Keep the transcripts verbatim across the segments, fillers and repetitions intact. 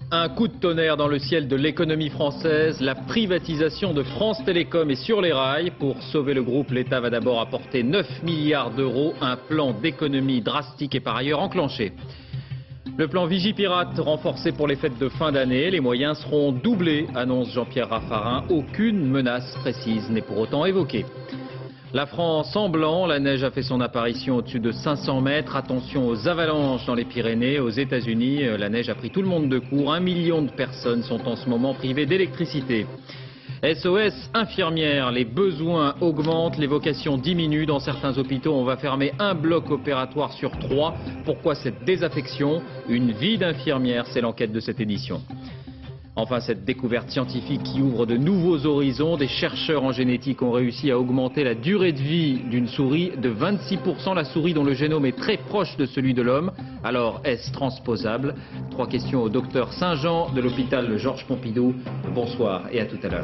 Un coup de tonnerre dans le ciel de l'économie française. La privatisation de France Télécom est sur les rails. Pour sauver le groupe, l'État va d'abord apporter neuf milliards d'euros. Un plan d'économie drastique est par ailleurs enclenché. Le plan Vigipirate renforcé pour les fêtes de fin d'année. Les moyens seront doublés, annonce Jean-Pierre Raffarin. Aucune menace précise n'est pour autant évoquée. La France en blanc, la neige a fait son apparition au-dessus de cinq cents mètres. Attention aux avalanches dans les Pyrénées. Aux États-Unis, la neige a pris tout le monde de court. Un million de personnes sont en ce moment privées d'électricité. S O S infirmières, les besoins augmentent, les vocations diminuent. Dans certains hôpitaux, on va fermer un bloc opératoire sur trois. Pourquoi cette désaffection? Une vie d'infirmière, c'est l'enquête de cette édition. Enfin, cette découverte scientifique qui ouvre de nouveaux horizons. Des chercheurs en génétique ont réussi à augmenter la durée de vie d'une souris de vingt-six pour cent. La souris dont le génome est très proche de celui de l'homme. Alors, est-ce transposable? Trois questions au docteur Saint-Jean de l'hôpital Georges Pompidou. Bonsoir et à tout à l'heure.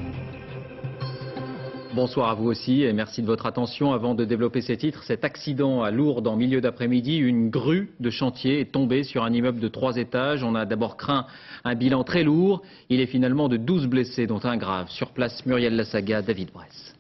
Bonsoir à vous aussi et merci de votre attention. Avant de développer ces titres, cet accident à Lourdes en milieu d'après-midi, une grue de chantier est tombée sur un immeuble de trois étages. On a d'abord craint un bilan très lourd. Il est finalement de douze blessés, dont un grave. Sur place, Muriel Lassaga, David Bress.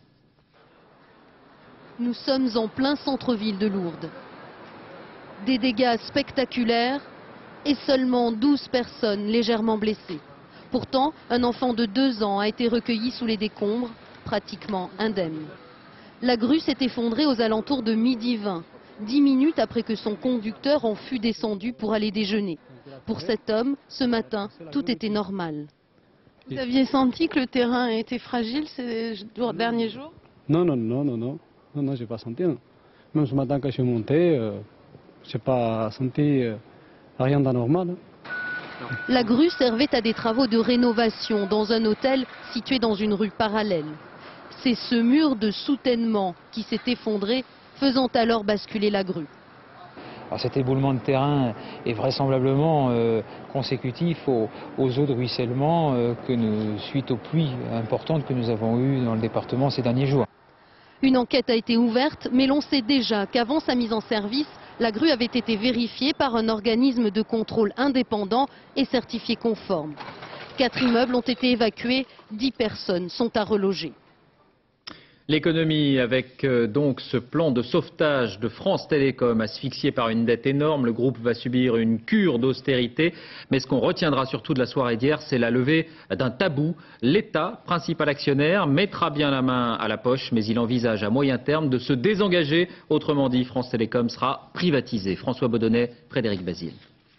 Nous sommes en plein centre-ville de Lourdes. Des dégâts spectaculaires et seulement douze personnes légèrement blessées. Pourtant, un enfant de deux ans a été recueilli sous les décombres, pratiquement indemne. La grue s'est effondrée aux alentours de midi vingt, dix minutes après que son conducteur en fût descendu pour aller déjeuner. Pour cet homme, ce matin, tout était normal. Vous aviez senti que le terrain était fragile ces derniers jours? Non, non, non, non, non, non, non, j'ai pas senti. Non. Même ce matin quand je suis monté, euh, j'ai pas senti euh, rien d'anormal. La grue servait à des travaux de rénovation dans un hôtel situé dans une rue parallèle. C'est ce mur de soutènement qui s'est effondré, faisant alors basculer la grue. Alors cet éboulement de terrain est vraisemblablement euh, consécutif aux, aux eaux de ruissellement euh, que nous, suite aux pluies importantes que nous avons eues dans le département ces derniers jours. Une enquête a été ouverte, mais l'on sait déjà qu'avant sa mise en service, la grue avait été vérifiée par un organisme de contrôle indépendant et certifié conforme. Quatre immeubles ont été évacués, dix personnes sont à reloger. L'économie avec euh, donc ce plan de sauvetage de France Télécom asphyxié par une dette énorme. Le groupe va subir une cure d'austérité. Mais ce qu'on retiendra surtout de la soirée d'hier, c'est la levée d'un tabou. L'État, principal actionnaire, mettra bien la main à la poche, mais il envisage à moyen terme de se désengager. Autrement dit, France Télécom sera privatisée. François Baudonnet, Frédéric Basile.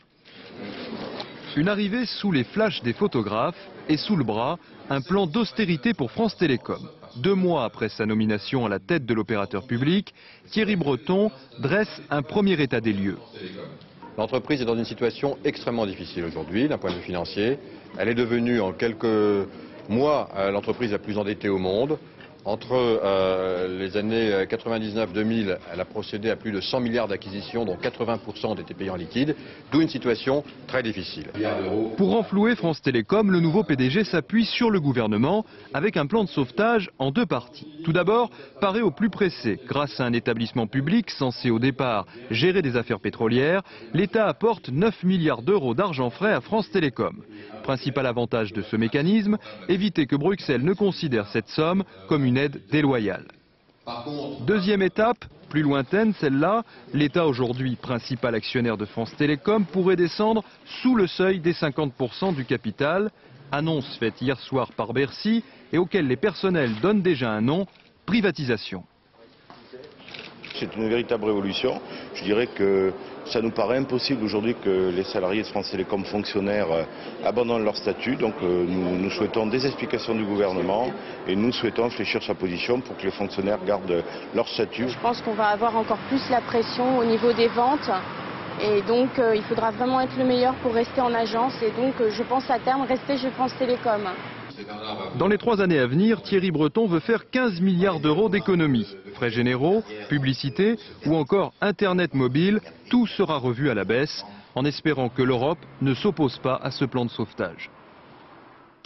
Une arrivée sous les flashs des photographes et sous le bras, un plan d'austérité pour France Télécom. Deux mois après sa nomination à la tête de l'opérateur public, Thierry Breton dresse un premier état des lieux. L'entreprise est dans une situation extrêmement difficile aujourd'hui d'un point de vue financier. Elle est devenue en quelques mois l'entreprise la plus endettée au monde. Entre euh, les années quatre-vingt-dix-neuf deux mille, elle a procédé à plus de cent milliards d'acquisitions, dont quatre-vingts pour cent ont été payés en liquide, d'où une situation très difficile. Pour renflouer France Télécom, le nouveau P D G s'appuie sur le gouvernement avec un plan de sauvetage en deux parties. Tout d'abord, parer au plus pressé. Grâce à un établissement public censé au départ gérer des affaires pétrolières, l'État apporte neuf milliards d'euros d'argent frais à France Télécom. Principal avantage de ce mécanisme, éviter que Bruxelles ne considère cette somme comme une aide déloyale. Deuxième étape, plus lointaine celle-là, l'État aujourd'hui principal actionnaire de France Télécom pourrait descendre sous le seuil des cinquante pour cent du capital, annonce faite hier soir par Bercy et auquel les personnels donnent déjà un nom, privatisation. C'est une véritable révolution. Je dirais que ça nous paraît impossible aujourd'hui que les salariés de France Télécom fonctionnaires euh, abandonnent leur statut. Donc euh, nous, nous souhaitons des explications du gouvernement et nous souhaitons fléchir sa position pour que les fonctionnaires gardent leur statut. Je pense qu'on va avoir encore plus la pression au niveau des ventes. Et donc euh, il faudra vraiment être le meilleur pour rester en agence. Et donc euh, je pense à terme rester chez France Télécom. Dans les trois années à venir, Thierry Breton veut faire quinze milliards d'euros d'économies. Frais généraux, publicité ou encore Internet mobile, tout sera revu à la baisse, en espérant que l'Europe ne s'oppose pas à ce plan de sauvetage.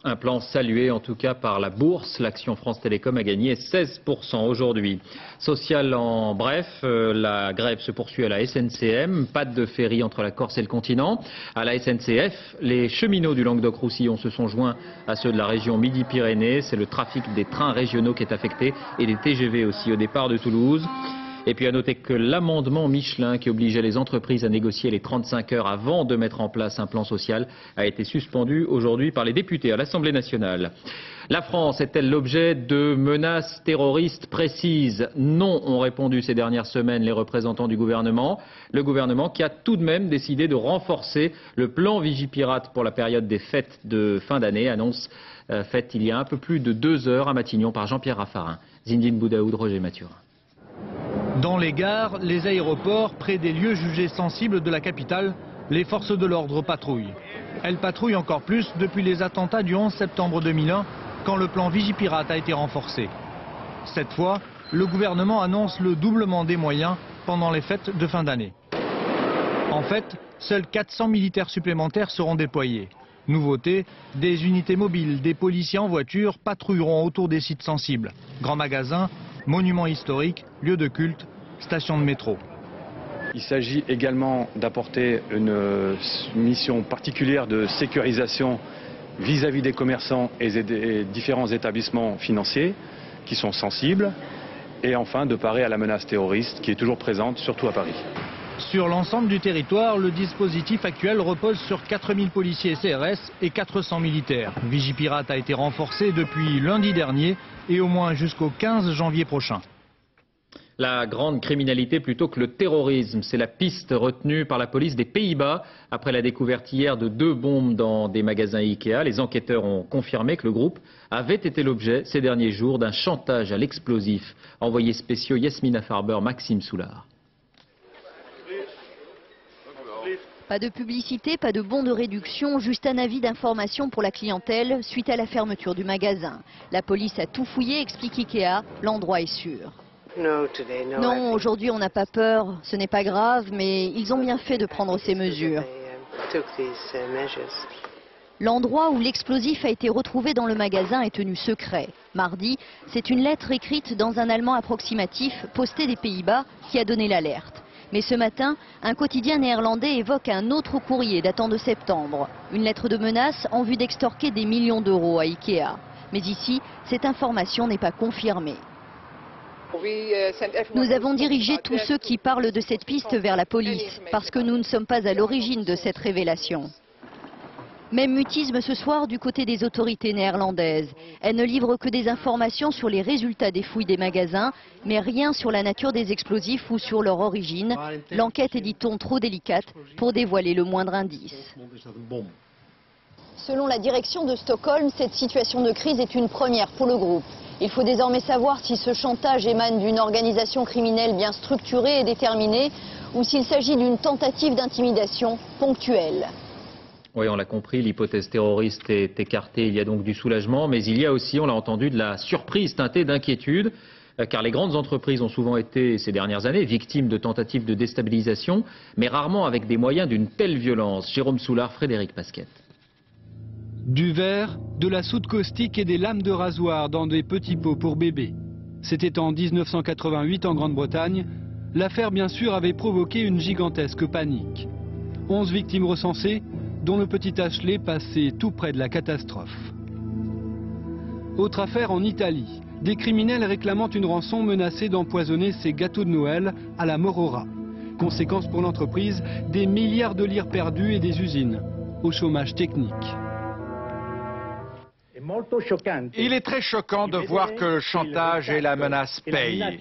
Un plan salué en tout cas par la bourse. L'action France Télécom a gagné seize pour cent aujourd'hui. Social en bref, euh, la grève se poursuit à la S N C M. Pas de ferry entre la Corse et le continent. À la S N C F, les cheminots du Languedoc-Roussillon se sont joints à ceux de la région Midi-Pyrénées. C'est le trafic des trains régionaux qui est affecté et des T G V aussi au départ de Toulouse. Et puis à noter que l'amendement Michelin qui obligeait les entreprises à négocier les trente-cinq heures avant de mettre en place un plan social a été suspendu aujourd'hui par les députés à l'Assemblée nationale. La France est-elle l'objet de menaces terroristes précises? Non, ont répondu ces dernières semaines les représentants du gouvernement. Le gouvernement qui a tout de même décidé de renforcer le plan Vigipirate pour la période des fêtes de fin d'année, annonce euh, faite il y a un peu plus de deux heures à Matignon par Jean-Pierre Raffarin. Zindine Boudaoud, Roger Mathurin. Dans les gares, les aéroports, près des lieux jugés sensibles de la capitale, les forces de l'ordre patrouillent. Elles patrouillent encore plus depuis les attentats du onze septembre deux mille un, quand le plan Vigipirate a été renforcé. Cette fois, le gouvernement annonce le doublement des moyens pendant les fêtes de fin d'année. En fait, seuls quatre cents militaires supplémentaires seront déployés. Nouveauté, des unités mobiles, des policiers en voiture patrouilleront autour des sites sensibles. Grands magasins, monuments historiques, lieux de culte, stations de métro. Il s'agit également d'apporter une mission particulière de sécurisation vis-à-vis des commerçants et des différents établissements financiers qui sont sensibles. Et enfin de parer à la menace terroriste qui est toujours présente, surtout à Paris. Sur l'ensemble du territoire, le dispositif actuel repose sur quatre mille policiers C R S et quatre cents militaires. Vigipirate a été renforcé depuis lundi dernier et au moins jusqu'au quinze janvier prochain. La grande criminalité plutôt que le terrorisme, c'est la piste retenue par la police des Pays-Bas. Après la découverte hier de deux bombes dans des magasins Ikea, les enquêteurs ont confirmé que le groupe avait été l'objet ces derniers jours d'un chantage à l'explosif. Envoyés spéciaux Yasmina Farber, Maxime Soulard. Pas de publicité, pas de bons de réduction, juste un avis d'information pour la clientèle suite à la fermeture du magasin. La police a tout fouillé, explique Ikea, l'endroit est sûr. Non, aujourd'hui on n'a pas peur, ce n'est pas grave, mais ils ont bien fait de prendre ces mesures. L'endroit où l'explosif a été retrouvé dans le magasin est tenu secret. Mardi, c'est une lettre écrite dans un allemand approximatif posté des Pays-Bas qui a donné l'alerte. Mais ce matin, un quotidien néerlandais évoque un autre courrier datant de septembre. Une lettre de menace en vue d'extorquer des millions d'euros à Ikea. Mais ici, cette information n'est pas confirmée. Nous avons dirigé tous ceux qui parlent de cette piste vers la police, parce que nous ne sommes pas à l'origine de cette révélation. Même mutisme ce soir du côté des autorités néerlandaises. Elles ne livrent que des informations sur les résultats des fouilles des magasins, mais rien sur la nature des explosifs ou sur leur origine. L'enquête est, dit-on, trop délicate pour dévoiler le moindre indice. Selon la direction de Stockholm, cette situation de crise est une première pour le groupe. Il faut désormais savoir si ce chantage émane d'une organisation criminelle bien structurée et déterminée ou s'il s'agit d'une tentative d'intimidation ponctuelle. Oui, on l'a compris, l'hypothèse terroriste est écartée, il y a donc du soulagement, mais il y a aussi, on l'a entendu, de la surprise teintée d'inquiétude, car les grandes entreprises ont souvent été, ces dernières années, victimes de tentatives de déstabilisation, mais rarement avec des moyens d'une telle violence. Jérôme Soulard, Frédéric Pasquette. Du verre, de la soude caustique et des lames de rasoir dans des petits pots pour bébés. C'était en mille neuf cent quatre-vingt-huit en Grande-Bretagne. L'affaire, bien sûr, avait provoqué une gigantesque panique. Onze victimes recensées, dont le petit Ashley passé tout près de la catastrophe. Autre affaire en Italie. Des criminels réclamant une rançon menaçaient d'empoisonner ces gâteaux de Noël à la Morora. Conséquence pour l'entreprise, des milliards de lire perdus et des usines au chômage technique. Il est très choquant de voir que le chantage et la menace payent.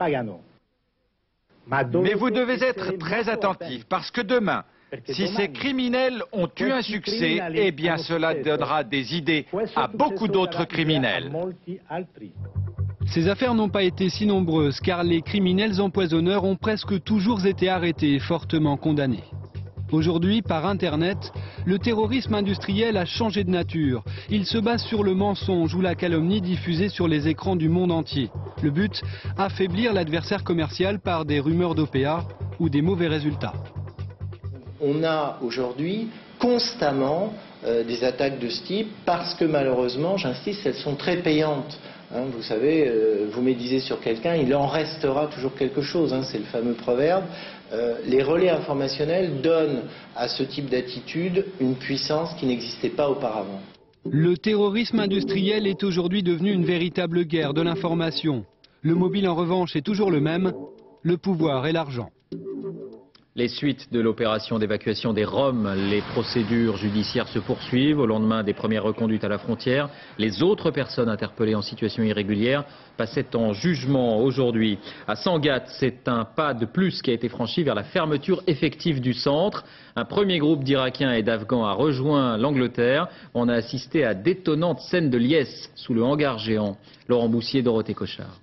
Mais vous devez être très attentifs parce que demain, si ces criminels ont eu un succès, eh bien cela donnera des idées à beaucoup d'autres criminels. Ces affaires n'ont pas été si nombreuses car les criminels empoisonneurs ont presque toujours été arrêtés et fortement condamnés. Aujourd'hui, par Internet, le terrorisme industriel a changé de nature. Il se base sur le mensonge ou la calomnie diffusée sur les écrans du monde entier. Le but, affaiblir l'adversaire commercial par des rumeurs d'O P A ou des mauvais résultats. On a aujourd'hui constamment euh, des attaques de ce type, parce que malheureusement, j'insiste, elles sont très payantes. Hein, vous savez, euh, vous médisez sur quelqu'un, il en restera toujours quelque chose, hein, c'est le fameux proverbe. Euh, les relais informationnels donnent à ce type d'attitude une puissance qui n'existait pas auparavant. Le terrorisme industriel est aujourd'hui devenu une véritable guerre de l'information. Le mobile en revanche est toujours le même, le pouvoir et l'argent. Les suites de l'opération d'évacuation des Roms, les procédures judiciaires se poursuivent au lendemain des premières reconduites à la frontière. Les autres personnes interpellées en situation irrégulière passaient en jugement aujourd'hui. À Sangatte, c'est un pas de plus qui a été franchi vers la fermeture effective du centre. Un premier groupe d'Irakiens et d'Afghans a rejoint l'Angleterre. On a assisté à d'étonnantes scènes de liesse sous le hangar géant. Laurent Boussier, Dorothée Cochard.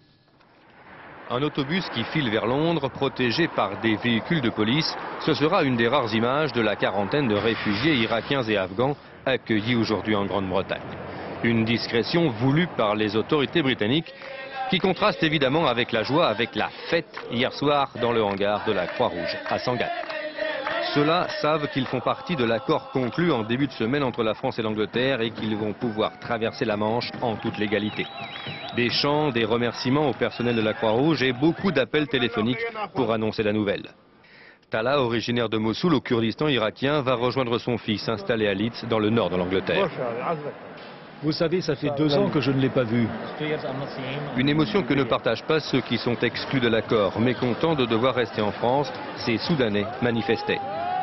Un autobus qui file vers Londres, protégé par des véhicules de police, ce sera une des rares images de la quarantaine de réfugiés irakiens et afghans accueillis aujourd'hui en Grande-Bretagne. Une discrétion voulue par les autorités britanniques qui contraste évidemment avec la joie, avec la fête hier soir dans le hangar de la Croix-Rouge à Sangatte. Ceux-là savent qu'ils font partie de l'accord conclu en début de semaine entre la France et l'Angleterre et qu'ils vont pouvoir traverser la Manche en toute légalité. Des chants, des remerciements au personnel de la Croix-Rouge et beaucoup d'appels téléphoniques pour annoncer la nouvelle. Tala, originaire de Mossoul au Kurdistan irakien, va rejoindre son fils installé à Leeds dans le nord de l'Angleterre. Vous savez, ça fait deux ans que je ne l'ai pas vu. Une émotion que ne partagent pas ceux qui sont exclus de l'accord, mécontents de devoir rester en France, ces Soudanais manifestaient.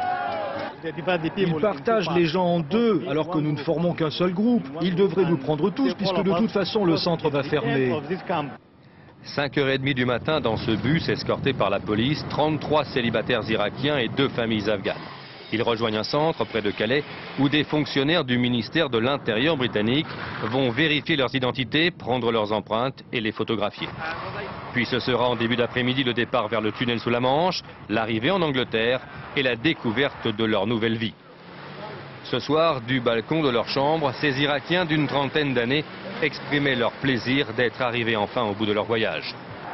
Ils partagent les gens en deux, alors que nous ne formons qu'un seul groupe. Ils devraient nous prendre tous, puisque de toute façon le centre va fermer. cinq heures trente du matin dans ce bus escorté par la police, trente-trois célibataires irakiens et deux familles afghanes. Ils rejoignent un centre près de Calais où des fonctionnaires du ministère de l'Intérieur britannique vont vérifier leurs identités, prendre leurs empreintes et les photographier. Puis ce sera en début d'après-midi le départ vers le tunnel sous la Manche, l'arrivée en Angleterre et la découverte de leur nouvelle vie. Ce soir, du balcon de leur chambre, ces Irakiens d'une trentaine d'années exprimaient leur plaisir d'être arrivés enfin au bout de leur voyage.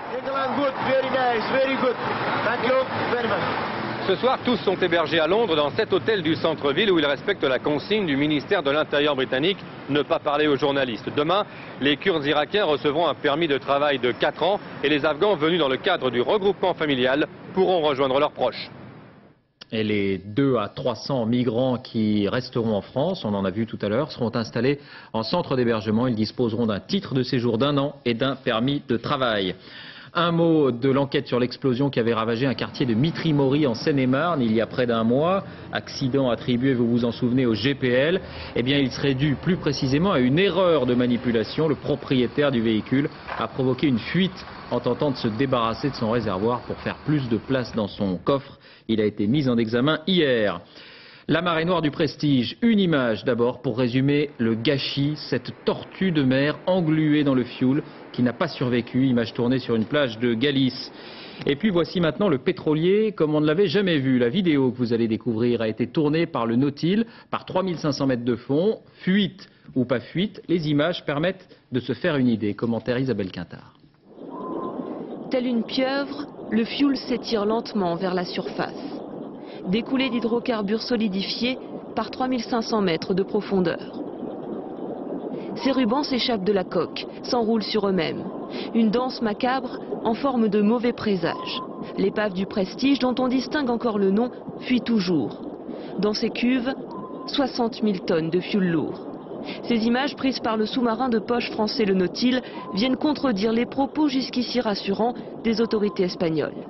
Ce soir, tous sont hébergés à Londres dans cet hôtel du centre-ville où ils respectent la consigne du ministère de l'Intérieur britannique, ne pas parler aux journalistes. Demain, les Kurdes irakiens recevront un permis de travail de quatre ans et les Afghans venus dans le cadre du regroupement familial pourront rejoindre leurs proches. Et les deux à trois cents migrants qui resteront en France, on en a vu tout à l'heure, seront installés en centre d'hébergement. Ils disposeront d'un titre de séjour d'un an et d'un permis de travail. Un mot de l'enquête sur l'explosion qui avait ravagé un quartier de Mitry-Mory en Seine-et-Marne il y a près d'un mois. Accident attribué, vous vous en souvenez, au G P L. Eh bien, il serait dû plus précisément à une erreur de manipulation. Le propriétaire du véhicule a provoqué une fuite en tentant de se débarrasser de son réservoir pour faire plus de place dans son coffre. Il a été mis en examen hier. La marée noire du Prestige, une image d'abord pour résumer le gâchis, cette tortue de mer engluée dans le fioul qui n'a pas survécu, image tournée sur une plage de Galice. Et puis voici maintenant le pétrolier comme on ne l'avait jamais vu. La vidéo que vous allez découvrir a été tournée par le Nautile, par trois mille cinq cents mètres de fond. Fuite ou pas fuite, les images permettent de se faire une idée. Commentaire Isabelle Quintard. Telle une pieuvre, le fioul s'étire lentement vers la surface. Des coulées d'hydrocarbures solidifiés par trois mille cinq cents mètres de profondeur. Ces rubans s'échappent de la coque, s'enroulent sur eux-mêmes. Une danse macabre en forme de mauvais présage. L'épave du Prestige, dont on distingue encore le nom, fuit toujours. Dans ces cuves, soixante mille tonnes de fioul lourd. Ces images prises par le sous-marin de poche français le Nautile viennent contredire les propos jusqu'ici rassurants des autorités espagnoles.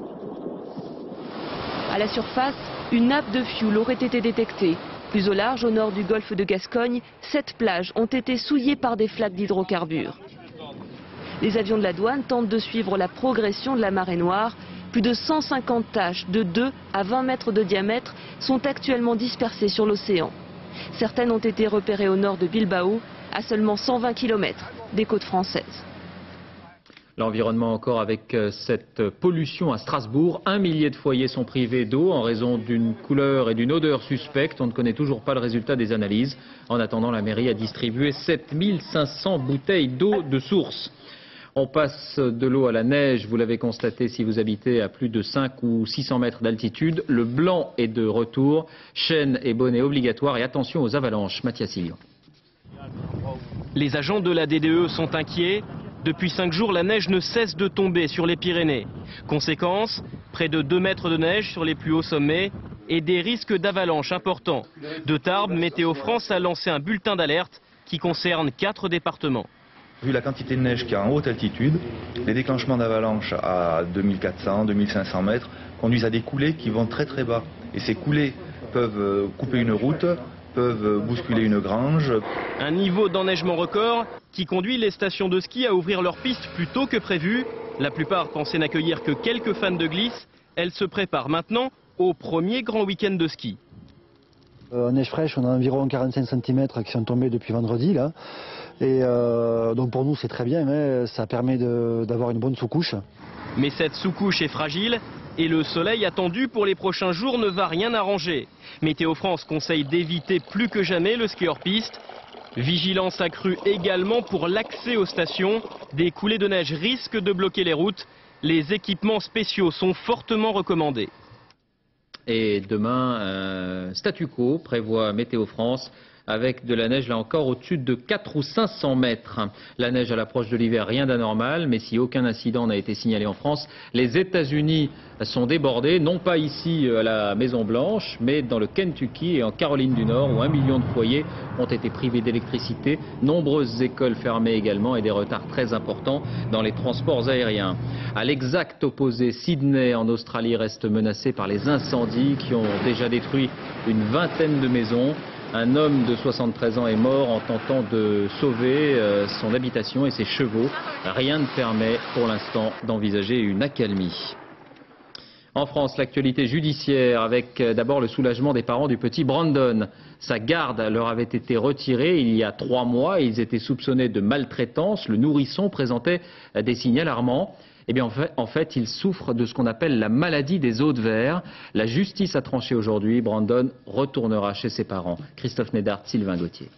À la surface, une nappe de fioul aurait été détectée. Plus au large, au nord du golfe de Gascogne, sept plages ont été souillées par des flaques d'hydrocarbures. Les avions de la douane tentent de suivre la progression de la marée noire. Plus de cent cinquante taches de deux à vingt mètres de diamètre sont actuellement dispersées sur l'océan. Certaines ont été repérées au nord de Bilbao, à seulement cent vingt kilomètres des côtes françaises. L'environnement encore avec cette pollution à Strasbourg. Un millier de foyers sont privés d'eau en raison d'une couleur et d'une odeur suspectes. On ne connaît toujours pas le résultat des analyses. En attendant, la mairie a distribué sept mille cinq cents bouteilles d'eau de source. On passe de l'eau à la neige, vous l'avez constaté si vous habitez à plus de cinq ou six cents mètres d'altitude. Le blanc est de retour, chaîne et bonnet obligatoires et attention aux avalanches. Mathias Sillon. Les agents de la D D E sont inquiets. Depuis cinq jours, la neige ne cesse de tomber sur les Pyrénées. Conséquence, près de deux mètres de neige sur les plus hauts sommets et des risques d'avalanche importants. De Tarbes, Météo France a lancé un bulletin d'alerte qui concerne quatre départements. Vu la quantité de neige qu'il y a en haute altitude, les déclenchements d'avalanche à deux mille quatre cents, deux mille cinq cents mètres conduisent à des coulées qui vont très très bas. Et ces coulées peuvent couper une route, peuvent bousculer une grange. Un niveau d'enneigement record qui conduit les stations de ski à ouvrir leurs pistes plus tôt que prévu. La plupart pensaient n'accueillir que quelques fans de glisse. Elles se préparent maintenant au premier grand week-end de ski. Euh, en neige fraîche, on a environ quarante-cinq centimètres qui sont tombés depuis vendredi là. Et euh, donc pour nous c'est très bien, mais ça permet d'avoir une bonne sous-couche. Mais cette sous-couche est fragile et le soleil attendu pour les prochains jours ne va rien arranger. Météo France conseille d'éviter plus que jamais le ski hors piste. Vigilance accrue également pour l'accès aux stations. Des coulées de neige risquent de bloquer les routes. Les équipements spéciaux sont fortement recommandés. Et demain, euh, statu quo prévoit Météo France avec de la neige là encore au-dessus de quatre ou cinq cents mètres. La neige à l'approche de l'hiver, rien d'anormal, mais si aucun incident n'a été signalé en France, les États-Unis sont débordés, non pas ici à la Maison Blanche, mais dans le Kentucky et en Caroline du Nord, où un million de foyers ont été privés d'électricité, nombreuses écoles fermées également et des retards très importants dans les transports aériens. À l'exact opposé, Sydney en Australie reste menacé par les incendies qui ont déjà détruit une vingtaine de maisons. Un homme de soixante-treize ans est mort en tentant de sauver euh, son habitation et ses chevaux. Rien ne permet pour l'instant d'envisager une accalmie. En France, l'actualité judiciaire avec euh, d'abord le soulagement des parents du petit Brandon. Sa garde leur avait été retirée il y a trois mois et ils étaient soupçonnés de maltraitance. Le nourrisson présentait euh, des signes alarmants. Eh bien, en fait, en fait, il souffre de ce qu'on appelle la maladie des os de verre. La justice a tranché aujourd'hui. Brandon retournera chez ses parents. Christophe Nédard, Sylvain Gauthier.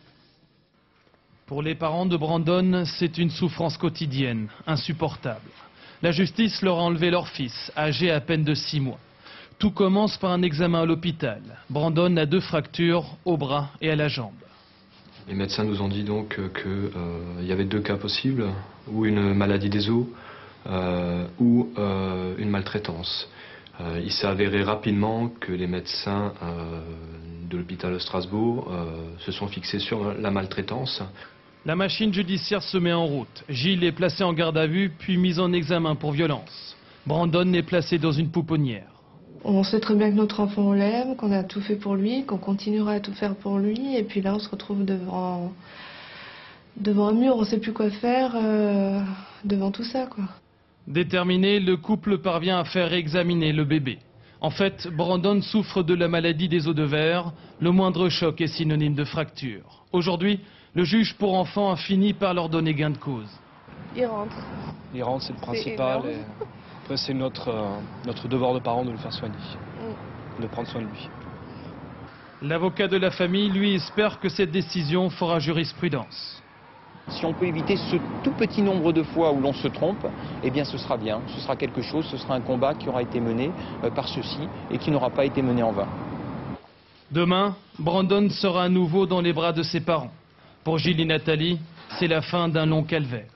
Pour les parents de Brandon, c'est une souffrance quotidienne, insupportable. La justice leur a enlevé leur fils, âgé à peine de six mois. Tout commence par un examen à l'hôpital. Brandon a deux fractures au bras et à la jambe. Les médecins nous ont dit donc qu'il euh, y avait deux cas possibles, ou une maladie des os, Euh, ou euh, une maltraitance. Euh, il s'est avéré rapidement que les médecins euh, de l'hôpital de Strasbourg euh, se sont fixés sur la maltraitance. La machine judiciaire se met en route. Gilles est placé en garde à vue, puis mis en examen pour violence. Brandon est placé dans une pouponnière. On sait très bien que notre enfant on l'aime, qu'on a tout fait pour lui, qu'on continuera à tout faire pour lui, et puis là on se retrouve devant, devant un mur, on ne sait plus quoi faire euh, devant tout ça, quoi. Déterminé, le couple parvient à faire examiner le bébé. En fait, Brandon souffre de la maladie des os de verre. Le moindre choc est synonyme de fracture. Aujourd'hui, le juge pour enfants a fini par leur donner gain de cause. Il rentre. Il rentre, c'est le principal. Et après, c'est notre, euh, notre devoir de parents de le faire soigner, mm. de prendre soin de lui. L'avocat de la famille, lui, espère que cette décision fera jurisprudence. Si on peut éviter ce tout petit nombre de fois où l'on se trompe, eh bien ce sera bien, ce sera quelque chose, ce sera un combat qui aura été mené euh, par ceux-ci et qui n'aura pas été mené en vain. Demain, Brandon sera à nouveau dans les bras de ses parents. Pour Gilles et Nathalie, c'est la fin d'un long calvaire.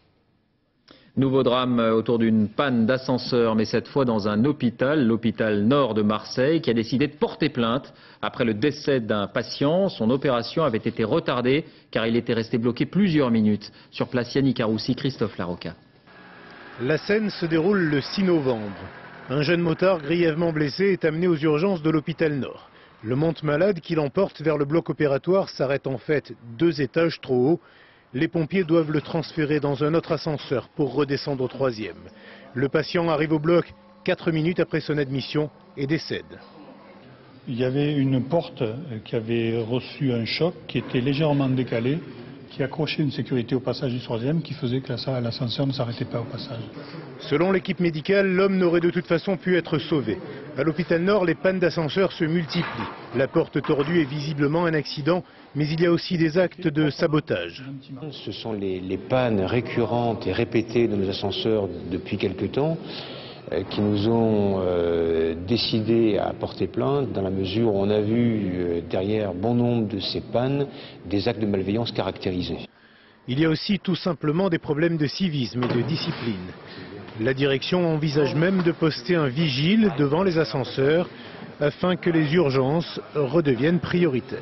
Nouveau drame autour d'une panne d'ascenseur, mais cette fois dans un hôpital, l'hôpital Nord de Marseille, qui a décidé de porter plainte. Après le décès d'un patient, son opération avait été retardée car il était resté bloqué plusieurs minutes. Sur place, Yannick Aroussi, Christophe Larocca. La scène se déroule le six novembre. Un jeune motard grièvement blessé est amené aux urgences de l'hôpital Nord. Le monte-malade qui l'emporte vers le bloc opératoire s'arrête en fait deux étages trop haut. Les pompiers doivent le transférer dans un autre ascenseur pour redescendre au troisième. Le patient arrive au bloc quatre minutes après son admission et décède. Il y avait une porte qui avait reçu un choc qui était légèrement décalée, qui accrochait une sécurité au passage du troisième, qui faisait que l'ascenseur ne s'arrêtait pas au passage. Selon l'équipe médicale, l'homme n'aurait de toute façon pu être sauvé. À l'hôpital Nord, les pannes d'ascenseur se multiplient. La porte tordue est visiblement un accident, mais il y a aussi des actes de sabotage. Ce sont les, les pannes récurrentes et répétées de nos ascenseurs depuis quelque temps euh, qui nous ont euh, décidé à porter plainte dans la mesure où on a vu euh, derrière bon nombre de ces pannes des actes de malveillance caractérisés. Il y a aussi tout simplement des problèmes de civisme et de discipline. La direction envisage même de poster un vigile devant les ascenseurs afin que les urgences redeviennent prioritaires.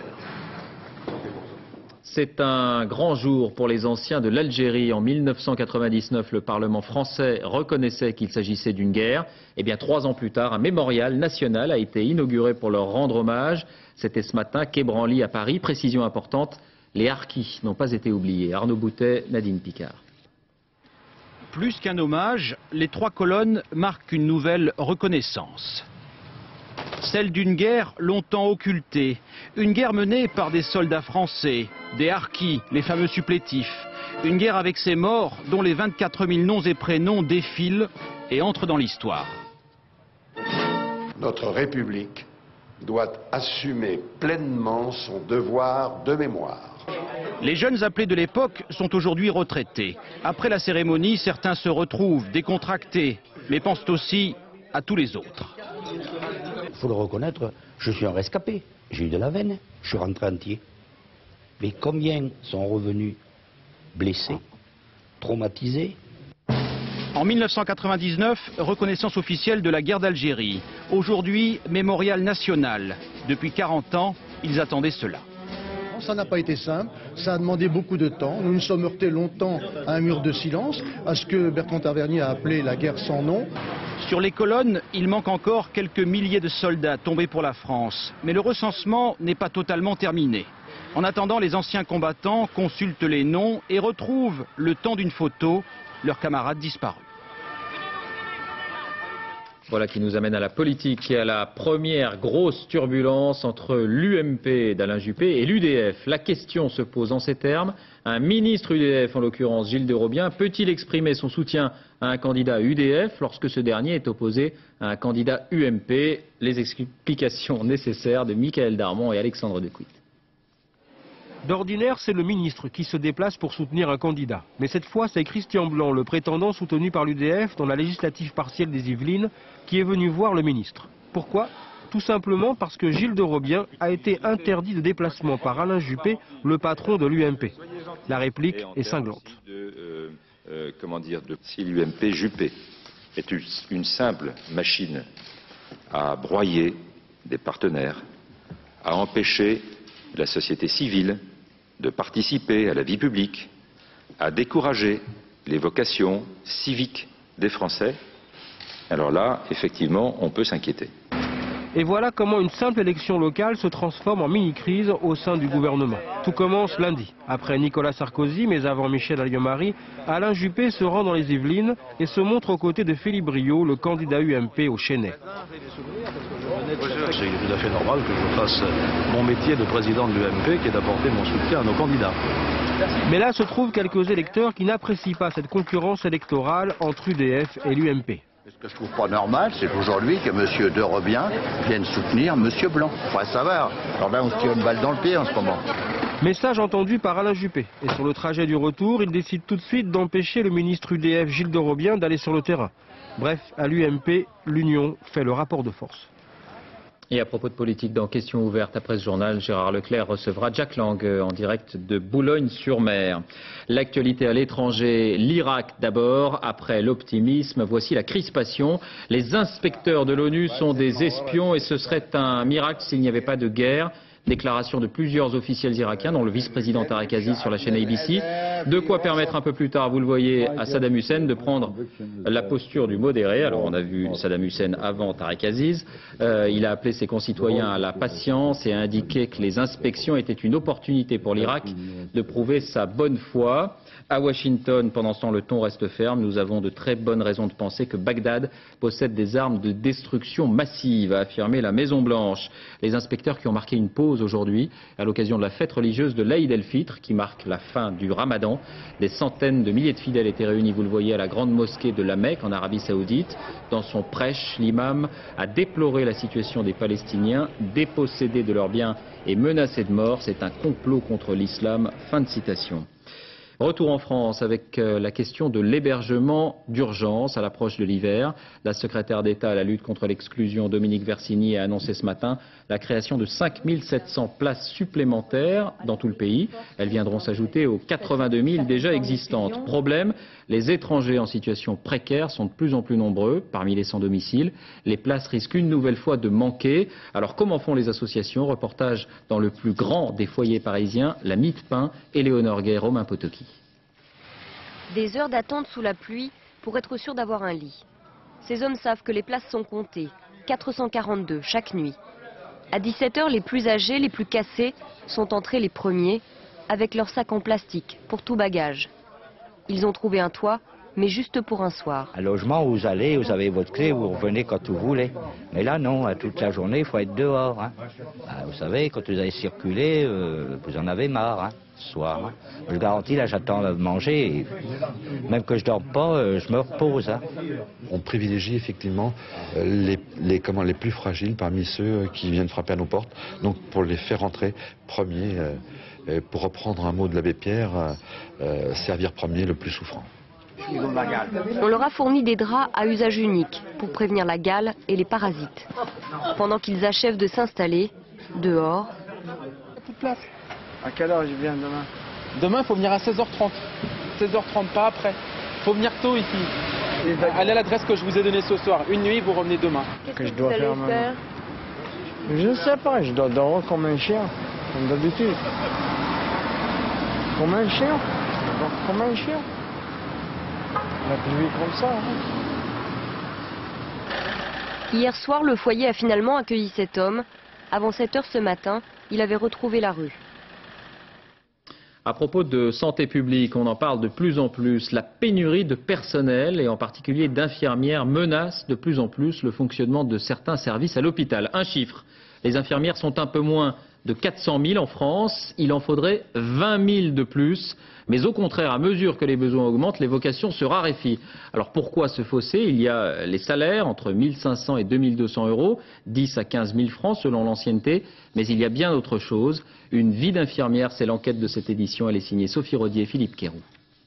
C'est un grand jour pour les anciens de l'Algérie. En mille neuf cent quatre-vingt-dix-neuf, le Parlement français reconnaissait qu'il s'agissait d'une guerre. Et bien, trois ans plus tard, un mémorial national a été inauguré pour leur rendre hommage. C'était ce matin, quai Branly à Paris. Précision importante, les harkis n'ont pas été oubliés. Arnaud Boutet, Nadine Picard. Plus qu'un hommage, les trois colonnes marquent une nouvelle reconnaissance. Celle d'une guerre longtemps occultée. Une guerre menée par des soldats français, des harkis, les fameux supplétifs. Une guerre avec ses morts dont les vingt-quatre mille noms et prénoms défilent et entrent dans l'histoire. Notre République doit assumer pleinement son devoir de mémoire. Les jeunes appelés de l'époque sont aujourd'hui retraités. Après la cérémonie, certains se retrouvent décontractés, mais pensent aussi à tous les autres. Il faut le reconnaître, je suis un rescapé. J'ai eu de la veine, je suis rentré entier. Mais combien sont revenus blessés, traumatisés? En mille neuf cent quatre-vingt-dix-neuf, reconnaissance officielle de la guerre d'Algérie. Aujourd'hui, mémorial national. Depuis quarante ans, ils attendaient cela. Ça n'a pas été simple, ça a demandé beaucoup de temps. Nous nous sommes heurtés longtemps à un mur de silence, à ce que Bertrand Tavernier a appelé la guerre sans nom. Sur les colonnes, il manque encore quelques milliers de soldats tombés pour la France. Mais le recensement n'est pas totalement terminé. En attendant, les anciens combattants consultent les noms et retrouvent, le temps d'une photo, leurs camarades disparus. Voilà qui nous amène à la politique et à la première grosse turbulence entre l'U M P d'Alain Juppé et l'U D F. La question se pose en ces termes. Un ministre U D F, en l'occurrence Gilles de Robien, peut-il exprimer son soutien à un candidat U D F lorsque ce dernier est opposé à un candidat U M P? Les explications nécessaires de Michael Darmon et Alexandre Decuit. D'ordinaire, c'est le ministre qui se déplace pour soutenir un candidat. Mais cette fois, c'est Christian Blanc, le prétendant soutenu par l'U D F dans la législative partielle des Yvelines, qui est venu voir le ministre. Pourquoi? Tout simplement parce que Gilles de Robien a été interdit de déplacement par Alain Juppé, le patron de l'U M P. La réplique est cinglante. De, euh, euh, comment dire, de, si l'U M P Juppé est une simple machine à broyer des partenaires, à empêcher la société civile de participer à la vie publique, à décourager les vocations civiques des Français, alors là, effectivement, on peut s'inquiéter. Et voilà comment une simple élection locale se transforme en mini-crise au sein du gouvernement. Tout commence lundi. Après Nicolas Sarkozy, mais avant Michel Alliot-Marie, Alain Juppé se rend dans les Yvelines et se montre aux côtés de Philippe Briot, le candidat U M P au Chesnay. C'est tout à fait normal que je fasse mon métier de président de l'U M P, qui est d'apporter mon soutien à nos candidats. Mais là se trouvent quelques électeurs qui n'apprécient pas cette concurrence électorale entre U D F et l'U M P. Ce que je trouve pas normal, c'est aujourd'hui que M. de Robien vienne soutenir M. Blanc. Enfin, ça va. Alors là, on se tire une balle dans le pied en ce moment. Message entendu par Alain Juppé. Et sur le trajet du retour, il décide tout de suite d'empêcher le ministre U D F Gilles de Robien d'aller sur le terrain. Bref, à l'U M P, l'Union fait le rapport de force. Et à propos de politique, dans Questions ouvertes après ce journal, Gérard Leclerc recevra Jack Lang en direct de Boulogne-sur-Mer. L'actualité à l'étranger, l'Irak d'abord, après l'optimisme, voici la crispation. Les inspecteurs de l'ONU sont des espions et ce serait un miracle s'il n'y avait pas de guerre. Déclaration de plusieurs officiels irakiens, dont le vice-président Tarek Aziz sur la chaîne A B C. De quoi permettre un peu plus tard, vous le voyez, à Saddam Hussein de prendre la posture du modéré. Alors on a vu Saddam Hussein avant Tarek Aziz. Euh, il a appelé ses concitoyens à la patience et a indiqué que les inspections étaient une opportunité pour l'Irak de prouver sa bonne foi. À Washington, pendant ce temps, le ton reste ferme. Nous avons de très bonnes raisons de penser que Bagdad possède des armes de destruction massive, a affirmé la Maison-Blanche. Les inspecteurs qui ont marqué une pause aujourd'hui à l'occasion de la fête religieuse de l'Aïd el-Fitr, qui marque la fin du Ramadan. Ramadan. Des centaines de milliers de fidèles étaient réunis, vous le voyez, à la grande mosquée de la Mecque en Arabie Saoudite. Dans son prêche, l'imam a déploré la situation des Palestiniens, dépossédés de leurs biens et menacés de mort. C'est un complot contre l'islam. Fin de citation. Retour en France avec la question de l'hébergement d'urgence à l'approche de l'hiver. La secrétaire d'État à la lutte contre l'exclusion, Dominique Versigny, a annoncé ce matin la création de cinq mille sept cents places supplémentaires dans tout le pays. Elles viendront s'ajouter aux quatre-vingt-deux mille déjà existantes. Problème, les étrangers en situation précaire sont de plus en plus nombreux parmi les sans-domicile. Les places risquent une nouvelle fois de manquer. Alors comment font les associations? Reportage dans le plus grand des foyers parisiens, la Mie-de-Pain, Éléonore Gay, Romain Potoki. Des heures d'attente sous la pluie pour être sûr d'avoir un lit. Ces hommes savent que les places sont comptées, quatre cent quarante-deux chaque nuit. À dix-sept heures, les plus âgés, les plus cassés, sont entrés les premiers, avec leurs sacs en plastique pour tout bagage. Ils ont trouvé un toit, mais juste pour un soir. Un logement où vous allez, vous avez votre clé, vous revenez quand vous voulez. Mais là, non, toute la journée, il faut être dehors. Hein. Bah, vous savez, quand vous allez circuler, euh, vous en avez marre, hein, ce soir. Hein. Je garantis, là, j'attends de manger. Et même que je ne dorme pas, euh, je me repose. Hein. On privilégie effectivement les, les, comment, les plus fragiles parmi ceux qui viennent frapper à nos portes. Donc, pour les faire rentrer premiers, euh, pour reprendre un mot de l'abbé Pierre, euh, servir premier le plus souffrant. On leur a fourni des draps à usage unique pour prévenir la gale et les parasites. Pendant qu'ils achèvent de s'installer, dehors... À quelle heure je viens demain? Demain, il faut venir à seize heures trente. seize heures trente, pas après. Il faut venir tôt ici. Allez à l'adresse que je vous ai donnée ce soir. Une nuit, vous revenez demain. Qu'est-ce que, que je dois faire, faire Je ne sais pas, je dois dormir comme un chien, comme d'habitude. Comme un chien. Comme un chien. On a pu comme ça. Hein. Hier soir, le foyer a finalement accueilli cet homme. Avant sept heures ce matin, il avait retrouvé la rue. À propos de santé publique, on en parle de plus en plus. La pénurie de personnel et en particulier d'infirmières menace de plus en plus le fonctionnement de certains services à l'hôpital. Un chiffre, les infirmières sont un peu moins de quatre cent mille en France, il en faudrait vingt mille de plus. Mais au contraire, à mesure que les besoins augmentent, les vocations se raréfient. Alors pourquoi ce fossé? Il y a les salaires entre mille cinq cents et deux mille deux cents euros, dix à quinze mille francs selon l'ancienneté. Mais il y a bien autre chose. Une vie d'infirmière, c'est l'enquête de cette édition. Elle est signée Sophie Rodier et Philippe Quéroux.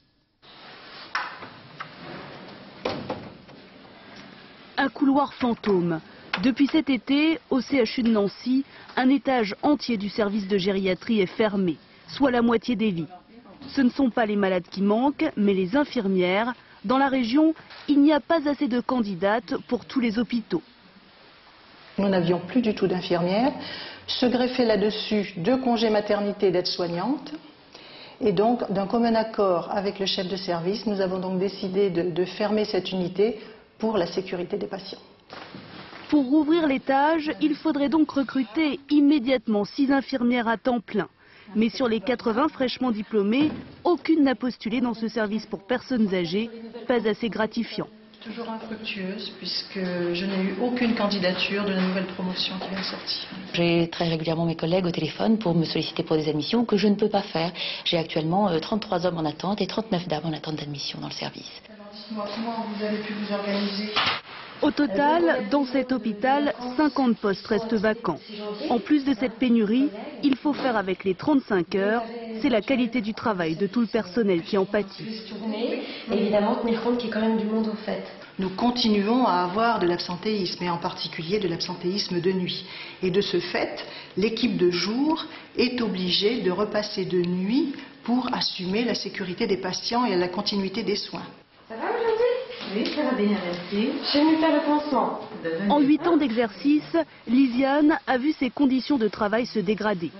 Un couloir fantôme. Depuis cet été, au C H U de Nancy, un étage entier du service de gériatrie est fermé, soit la moitié des lits. Ce ne sont pas les malades qui manquent, mais les infirmières. Dans la région, il n'y a pas assez de candidates pour tous les hôpitaux. Nous n'avions plus du tout d'infirmières. Se greffer là-dessus deux congés maternité d'aide-soignante. Et donc, d'un commun accord avec le chef de service, nous avons donc décidé de, de fermer cette unité pour la sécurité des patients. Pour rouvrir l'étage, il faudrait donc recruter immédiatement six infirmières à temps plein. Mais sur les quatre-vingts fraîchement diplômées, aucune n'a postulé dans ce service pour personnes âgées, pas assez gratifiant. Toujours infructueuse puisque je n'ai eu aucune candidature de la nouvelle promotion qui vient de sortir. J'ai très régulièrement mes collègues au téléphone pour me solliciter pour des admissions que je ne peux pas faire. J'ai actuellement trente-trois hommes en attente et trente-neuf dames en attente d'admission dans le service. Alors dites-moi comment vous avez pu vous organiser? Au total, dans cet hôpital, cinquante postes restent vacants. En plus de cette pénurie, il faut faire avec les trente-cinq heures. C'est la qualité du travail de tout le personnel qui en pâtit. Et évidemment, tenir compte qu'il y a quand même du monde au fait. Nous continuons à avoir de l'absentéisme, et en particulier de l'absentéisme de nuit. Et de ce fait, l'équipe de jour est obligée de repasser de nuit pour assumer la sécurité des patients et la continuité des soins. Ça va aujourd'hui? Oui, ça va bien, merci. J'ai venu faire le pansement. En huit ans d'exercice, Lisiane a vu ses conditions de travail se dégrader.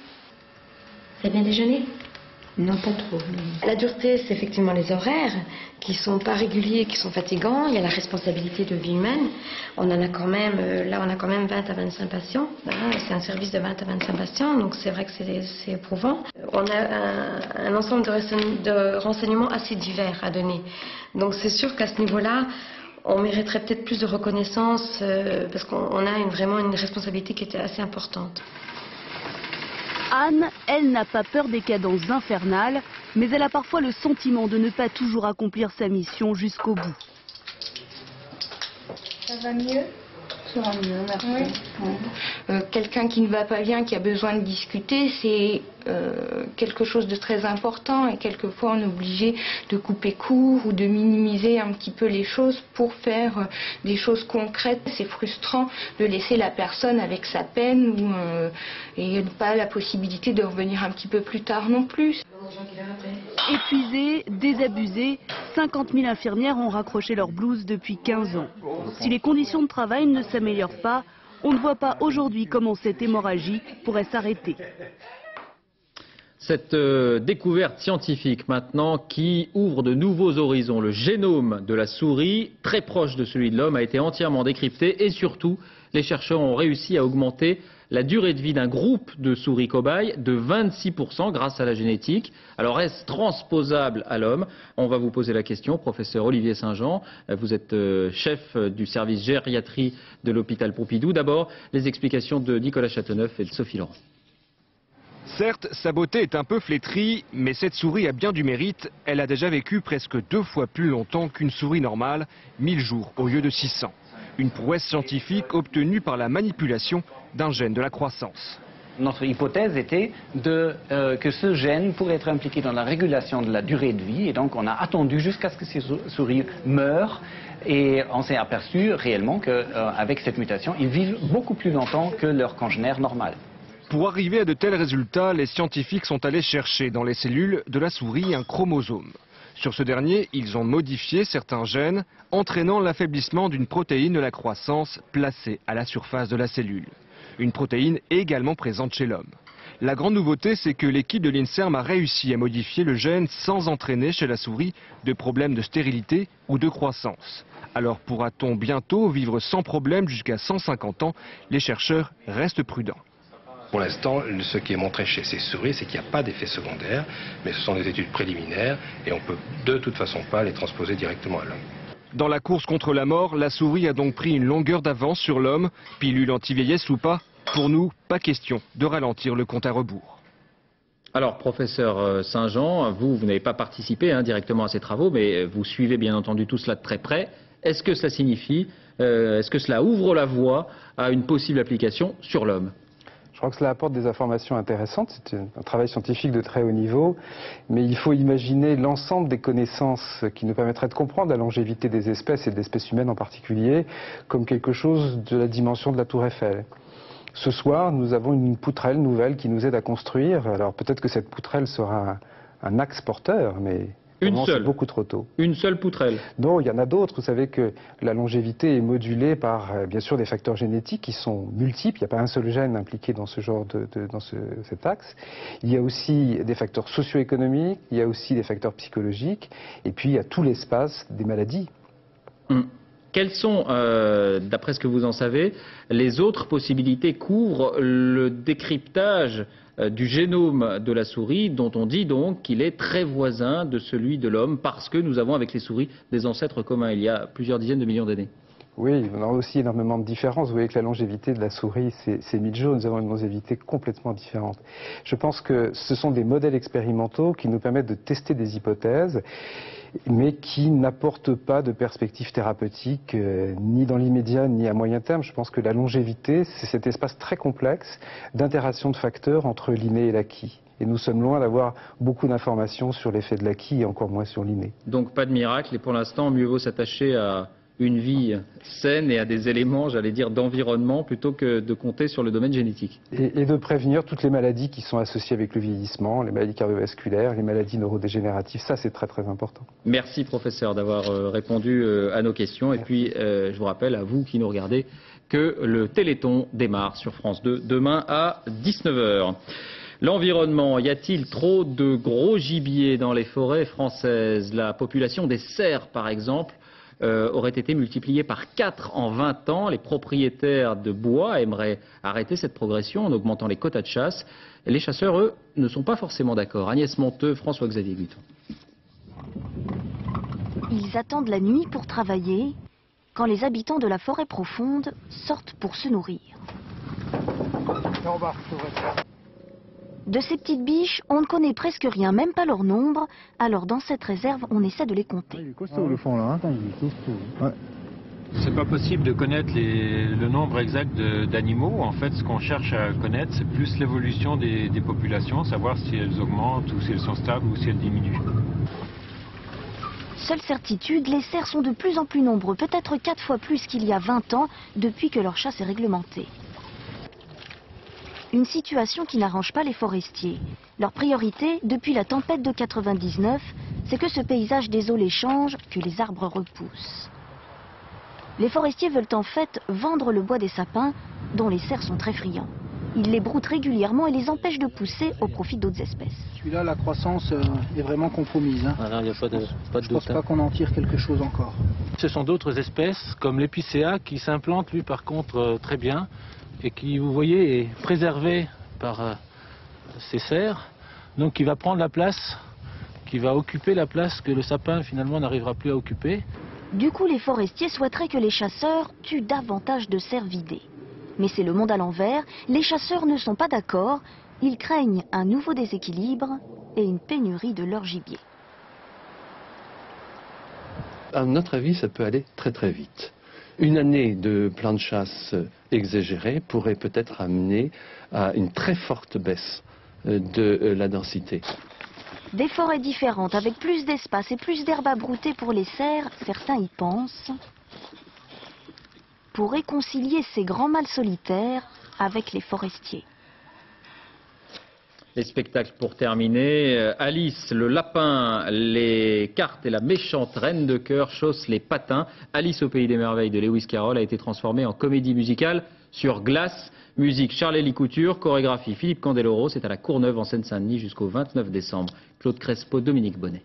Vous avez bien déjeuné? Non, pas trop. Non. La dureté, c'est effectivement les horaires qui sont pas réguliers, qui sont fatigants. Il y a la responsabilité de vie humaine. On en a quand même, là, on a quand même vingt à vingt-cinq patients. C'est un service de vingt à vingt-cinq patients, donc c'est vrai que c'est éprouvant. On a un, un ensemble de, de renseignements assez divers à donner. Donc c'est sûr qu'à ce niveau-là, on mériterait peut-être plus de reconnaissance euh, parce qu'on a une, vraiment une responsabilité qui était assez importante. Anne, elle n'a pas peur des cadences infernales. Mais elle a parfois le sentiment de ne pas toujours accomplir sa mission jusqu'au bout. Ça va mieux? Ça va mieux, merci. Oui. Euh, Quelqu'un qui ne va pas bien, qui a besoin de discuter, c'est euh, quelque chose de très important et quelquefois on est obligé de couper court ou de minimiser un petit peu les choses pour faire euh, des choses concrètes. C'est frustrant de laisser la personne avec sa peine ou, euh, et pas la possibilité de revenir un petit peu plus tard non plus. Épuisées, désabusées, cinquante mille infirmières ont raccroché leur blouse depuis quinze ans. Si les conditions de travail ne s'améliorent pas, on ne voit pas aujourd'hui comment cette hémorragie pourrait s'arrêter. Cette euh, découverte scientifique maintenant qui ouvre de nouveaux horizons. Le génome de la souris, très proche de celui de l'homme, a été entièrement décrypté et surtout, les chercheurs ont réussi à augmenter la durée de vie d'un groupe de souris cobayes de vingt-six pour cent grâce à la génétique. Alors est-ce transposable à l'homme? On va vous poser la question, professeur Olivier Saint-Jean. Vous êtes euh, chef du service gériatrie de l'hôpital Pompidou. D'abord, les explications de Nicolas Châteauneuf et de Sophie Laurent. Certes, sa beauté est un peu flétrie, mais cette souris a bien du mérite. Elle a déjà vécu presque deux fois plus longtemps qu'une souris normale, mille jours au lieu de six cents. Une prouesse scientifique obtenue par la manipulation d'un gène de la croissance. Notre hypothèse était de, euh, que ce gène pourrait être impliqué dans la régulation de la durée de vie, et donc on a attendu jusqu'à ce que ces souris meurent, et on s'est aperçu réellement qu'avec euh, cette mutation, ils vivent beaucoup plus longtemps que leurs congénères normales. Pour arriver à de tels résultats, les scientifiques sont allés chercher dans les cellules de la souris un chromosome. Sur ce dernier, ils ont modifié certains gènes, entraînant l'affaiblissement d'une protéine de la croissance placée à la surface de la cellule. Une protéine également présente chez l'homme. La grande nouveauté, c'est que l'équipe de l'INSERM a réussi à modifier le gène sans entraîner chez la souris de problèmes de stérilité ou de croissance. Alors pourra-t-on bientôt vivre sans problème jusqu'à cent cinquante ans? Les chercheurs restent prudents. Pour l'instant, ce qui est montré chez ces souris, c'est qu'il n'y a pas d'effet secondaire, mais ce sont des études préliminaires et on ne peut de toute façon pas les transposer directement à l'homme. Dans la course contre la mort, la souris a donc pris une longueur d'avance sur l'homme, pilule anti-vieillesse ou pas. Pour nous, pas question de ralentir le compte à rebours. Alors, professeur Saint-Jean, vous, vous n'avez pas participé hein, directement à ces travaux, mais vous suivez bien entendu tout cela de très près. Est-ce que cela signifie, euh, est-ce que cela ouvre la voie à une possible application sur l'homme ? Je crois que cela apporte des informations intéressantes. C'est un travail scientifique de très haut niveau, mais il faut imaginer l'ensemble des connaissances qui nous permettraient de comprendre la longévité des espèces et de l'espèce humaine en particulier comme quelque chose de la dimension de la Tour Eiffel. Ce soir, nous avons une poutrelle nouvelle qui nous aide à construire. Alors peut-être que cette poutrelle sera un, un axe porteur, mais une seule, beaucoup trop tôt. Une seule poutrelle? Non, il y en a d'autres. Vous savez que la longévité est modulée par, euh, bien sûr, des facteurs génétiques qui sont multiples. Il n'y a pas un seul gène impliqué dans ce genre de, de dans ce, cet axe. Il y a aussi des facteurs socio-économiques, il y a aussi des facteurs psychologiques, et puis il y a tout l'espace des maladies. Hum. Quelles sont, euh, d'après ce que vous en savez, les autres possibilités qu'ouvre le décryptage euh, du génome de la souris, dont on dit donc qu'il est très voisin de celui de l'homme, parce que nous avons avec les souris des ancêtres communs il y a plusieurs dizaines de millions d'années? Oui, on a aussi énormément de différences. Vous voyez que la longévité de la souris, c'est mille jours. Nous avons une longévité complètement différente. Je pense que ce sont des modèles expérimentaux qui nous permettent de tester des hypothèses, mais qui n'apportent pas de perspective thérapeutique, euh, ni dans l'immédiat, ni à moyen terme. Je pense que la longévité, c'est cet espace très complexe d'interaction de facteurs entre l'inné et l'acquis. Et nous sommes loin d'avoir beaucoup d'informations sur l'effet de l'acquis et encore moins sur l'inné. Donc pas de miracle, et pour l'instant, mieux vaut s'attacher à une vie saine et à des éléments, j'allais dire, d'environnement, plutôt que de compter sur le domaine génétique. Et, et de prévenir toutes les maladies qui sont associées avec le vieillissement, les maladies cardiovasculaires, les maladies neurodégénératives, ça c'est très très important. Merci professeur d'avoir euh, répondu euh, à nos questions, et puis euh, je vous rappelle à vous qui nous regardez que le Téléthon démarre sur France deux demain à dix-neuf heures. L'environnement, y a-t-il trop de gros gibier dans les forêts françaises? La population des cerfs, par exemple, Euh, aurait été multiplié par quatre en vingt ans. Les propriétaires de bois aimeraient arrêter cette progression en augmentant les quotas de chasse. Les chasseurs, eux, ne sont pas forcément d'accord. Agnès Monteux, François-Xavier Guton. Ils attendent la nuit pour travailler, quand les habitants de la forêt profonde sortent pour se nourrir. De ces petites biches, on ne connaît presque rien, même pas leur nombre. Alors dans cette réserve, on essaie de les compter. Il est costaud le fond là. Hein. Ouais. C'est pas possible de connaître les, le nombre exact d'animaux. En fait, ce qu'on cherche à connaître, c'est plus l'évolution des, des populations, savoir si elles augmentent ou si elles sont stables ou si elles diminuent. Seule certitude, les cerfs sont de plus en plus nombreux, peut-être quatre fois plus qu'il y a vingt ans, depuis que leur chasse est réglementée. Une situation qui n'arrange pas les forestiers. Leur priorité, depuis la tempête de quatre-vingt-dix-neuf, c'est que ce paysage désolé change, que les arbres repoussent. Les forestiers veulent en fait vendre le bois des sapins, dont les cerfs sont très friands. Ils les broutent régulièrement et les empêchent de pousser au profit d'autres espèces. Celui-là, la croissance euh, est vraiment compromise. Hein. Ah non, y a pas de, pas de Je ne pense pas qu'on en tire quelque chose encore. Ce sont d'autres espèces, comme l'épicéa, qui s'implantent, lui, par contre, euh, très bien, et qui, vous voyez, est préservé par euh, ces cerfs, donc qui va prendre la place, qui va occuper la place que le sapin, finalement, n'arrivera plus à occuper. Du coup, les forestiers souhaiteraient que les chasseurs tuent davantage de cerfs vidés. Mais c'est le monde à l'envers, les chasseurs ne sont pas d'accord, ils craignent un nouveau déséquilibre et une pénurie de leur gibier. À notre avis, ça peut aller très très vite. Une année de plan de chasse exagéré pourrait peut-être amener à une très forte baisse de la densité. Des forêts différentes avec plus d'espace et plus d'herbe à brouter pour les cerfs, certains y pensent, pour réconcilier ces grands mâles solitaires avec les forestiers. Les spectacles pour terminer. Alice, le lapin, les cartes et la méchante reine de cœur chaussent les patins. Alice au pays des merveilles de Lewis Carroll a été transformée en comédie musicale sur glace. Musique Charles-Élie Couture, chorégraphie Philippe Candeloro. C'est à la Courneuve en Seine-Saint-Denis jusqu'au vingt-neuf décembre. Claude Crespo, Dominique Bonnet.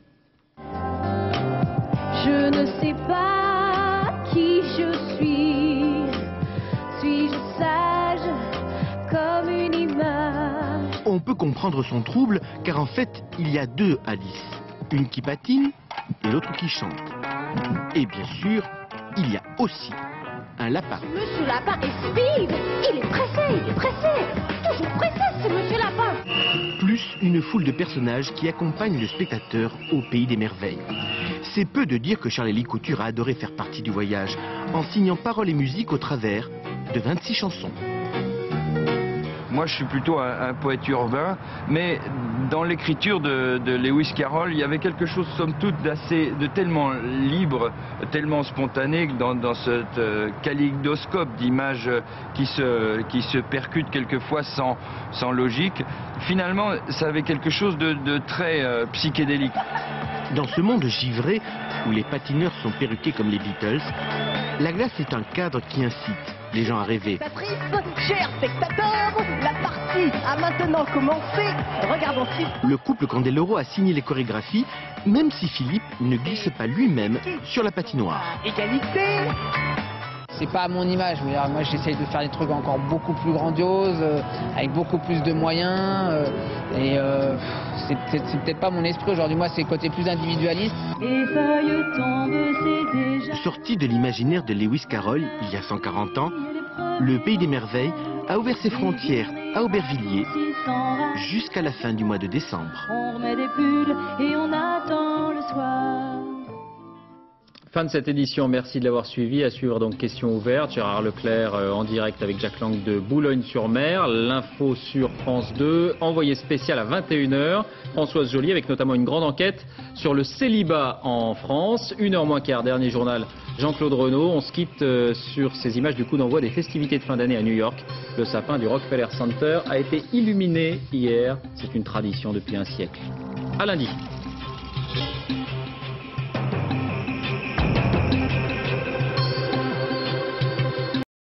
Je ne sais pas qui je suis. Suis-je sage comme une image? On peut comprendre son trouble, car en fait, il y a deux Alice. Une qui patine et l'autre qui chante. Et bien sûr, il y a aussi un lapin. Monsieur Lapin est speed. Il est pressé, il est pressé. Toujours pressé, c'est Monsieur Lapin. Plus une foule de personnages qui accompagnent le spectateur au pays des merveilles. C'est peu de dire que Charles-Élie Couture a adoré faire partie du voyage, en signant paroles et musique au travers de vingt-six chansons. Moi, je suis plutôt un, un poète urbain, mais dans l'écriture de, de Lewis Carroll, il y avait quelque chose, somme toute, d'assez, de tellement libre, tellement spontané, dans, dans ce euh, kaléidoscope d'images qui se, qui se percutent quelquefois sans, sans logique. Finalement, ça avait quelque chose de, de très euh, psychédélique. Dans ce monde givré, où les patineurs sont perruqués comme les Beatles, la glace est un cadre qui incite les gens à rêver. Chers spectateurs, la partie a maintenant commencé. Regardons si... Le couple Candeloro a signé les chorégraphies, même si Philippe ne glisse pas lui-même sur la patinoire. Égalité. C'est pas à mon image, mais moi j'essaye de faire des trucs encore beaucoup plus grandioses, euh, avec beaucoup plus de moyens, euh, et euh, c'est peut-être pas mon esprit aujourd'hui, moi c'est le côté plus individualiste. Les feuilles tombent, c'est déjà... Sorti de l'imaginaire de Lewis Carroll il y a cent quarante ans, le Pays des Merveilles a ouvert ses frontières à Aubervilliers jusqu'à la fin du mois de décembre. On remet des pulls et on attend le soir. Fin de cette édition, merci de l'avoir suivi. À suivre donc Questions ouvertes. Gérard Leclerc euh, en direct avec Jacques Lang de Boulogne-sur-Mer. L'info sur France deux. Envoyé spécial à vingt et une heures. Françoise Joly avec notamment une grande enquête sur le célibat en France. Une heure moins quart, dernier journal Jean-Claude Renaud. On se quitte euh, sur ces images du coup d'envoi des festivités de fin d'année à New York. Le sapin du Rockefeller Center a été illuminé hier. C'est une tradition depuis un siècle. À lundi.